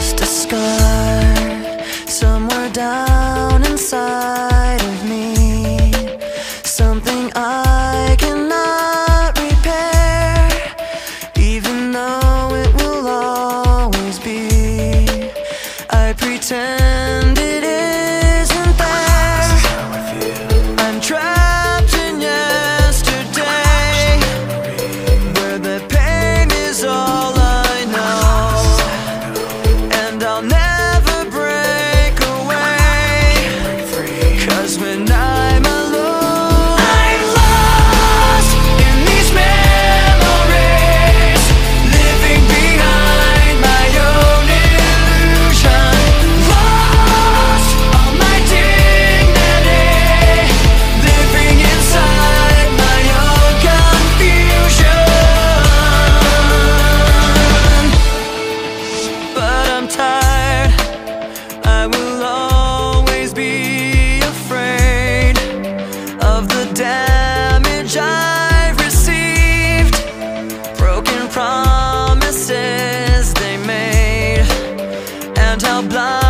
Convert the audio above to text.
just a scar somewhere down inside of me, something I cannot repair, even though it will always be. I pretend it isn't there. This is how I feel. I'm trapped in yesterday, where the pain is all I know, and I'll never break away, 'cause when I'm alone, I'm lost in these memories, living behind my own illusion, lost all my dignity, living inside my own confusion. But I'm tired, I will always be afraid of the damage I've received, broken promises they made, and how blind